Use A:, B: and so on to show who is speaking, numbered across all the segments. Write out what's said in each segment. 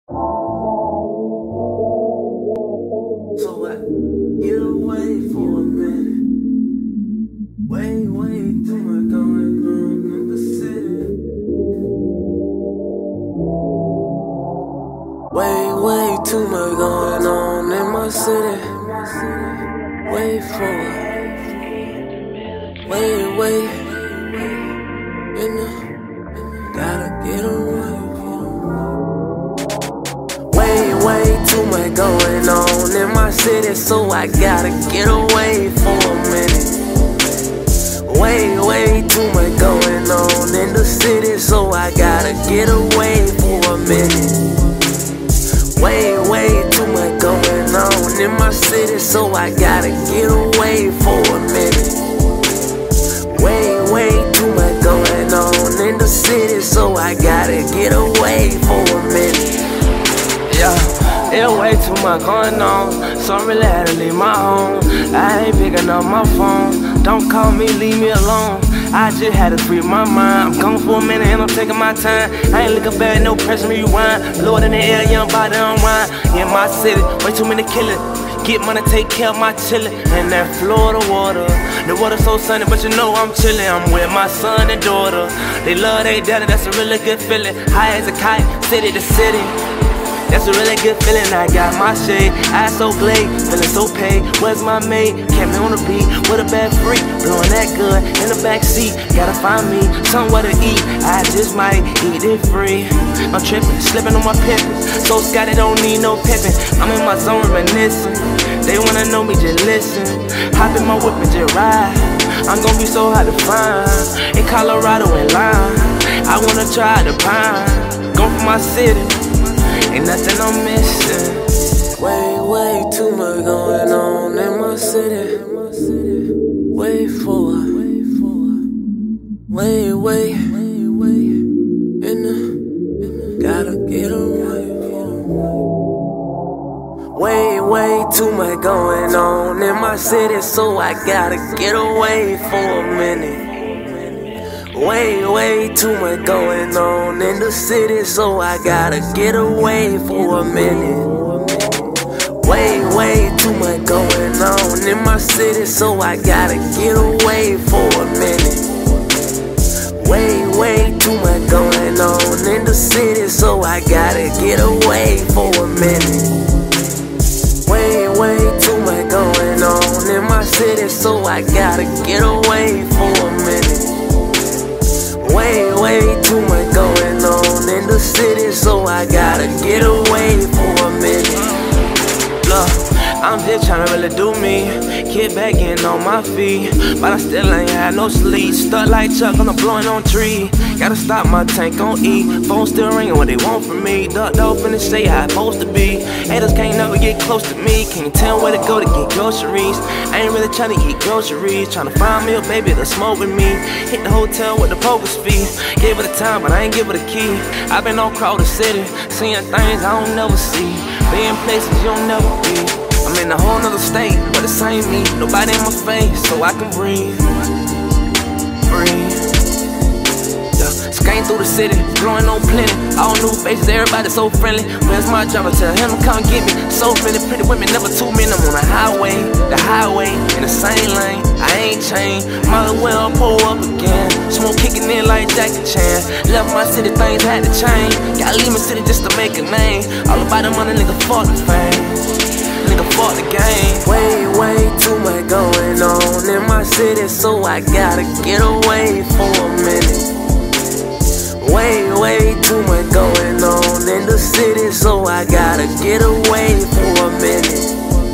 A: So what? Get away for a minute. Way too much going on in the city. Way too much going on in my city. Wait for it. Wait, you know, gotta get away. Way too much going on in my city, so I gotta get away for a minute. Way too much going on in the city, so I gotta get away for a minute. Way too much going on in my city, so I gotta get away for a minute. Way too much going on in the city, so I gotta get away for a minute. Yeah, way too much going on, so I really had to leave my home. I ain't picking up my phone, don't call me, leave me alone. I just had to free my mind. I'm gone for a minute and I'm taking my time. I ain't looking back, no pressure, rewind. Lord in the air, young body unwind. In my city, way too many killers. Get money, take care of my chillin'. And that Florida water, the water so sunny, but you know I'm chillin'. I'm with my son and daughter. They love they daddy, that's a really good feeling. High as a kite, city to city. That's a really good feeling, I got my shade. Eyes so glazed, feeling so paid. Where's my mate? Kept me on the beat with a bad freak. Blowing that good in the backseat. Gotta find me somewhere to eat. I just might eat it free. I'm tripping, slipping on my pimpin'. So Scotty don't need no pimpin'. I'm in my zone reminiscing. They wanna know me, just listen. Hop in my whip and just ride. I'm gonna be so hard to find. In Colorado and Lime, I wanna try to pine. Go from my city. Ain't nothing I'm missing. Way too much going on in my city. Wait for it. Wait, you know, gotta get away. Way too much going on in my city, so I gotta get away for a minute. Way too much going on in the city, so I gotta get away for a minute. Way too much going on in my city, so I gotta get away for a minute. Way too much going on in the city, so I gotta get away for a minute. Way too much going on in my city, so I gotta get away for a minute. Way too much going on in the city, so I gotta get away for a minute. Look, I'm just tryna really do me. Get back in on my feet, but I still ain't had no sleep. Stuck like Chuck on the blowing on tree. Gotta stop my tank on E. Phone still ringing what they want from me. Ducked off in the shade how it's supposed to be. Haters can't never get close to me. Can't tell where to go to get groceries. I ain't really tryna get groceries. Tryna find me a baby to smoke with me. Hit the hotel with the poker's fee. Gave her the time, but I ain't give her the key. I've been all across the city, seeing things I don't never see. Being places you'll never be. I'm in a whole nother state, but it's ain't me. Nobody in my face, so I can breathe. Skank through the city, growing on plenty. All new faces, everybody so friendly. Where's my driver? Tell him to come get me. So many pretty women, never too many. I'm on the highway, in the same lane. I ain't changed, might as well pull up again. Smoke kicking in like Jackie Chan. Left my city, things had to change. Gotta leave my city just to make a name. All about the money, nigga, fuck the fame. Nigga, fuck the game. Way too much going on in my city, so I gotta get away for a minute. Way too much going on in the city, so I gotta get away for a minute.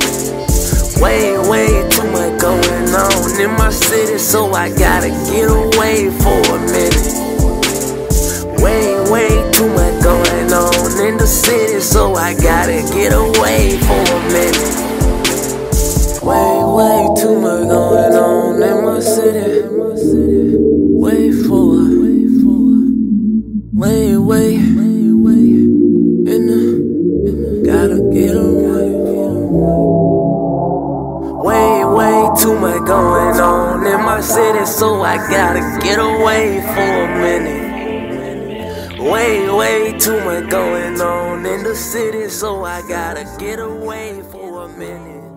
A: Way too much going on in my city, so I gotta get away for a minute. Way too much going on in the city, so I gotta get away for a minute. Way too much going on in my city. Wait for it. Wait, you know, gotta get away. Way too much going on in my city, so I gotta get away for a minute. Way too much going on in the city, so I gotta get away for a minute.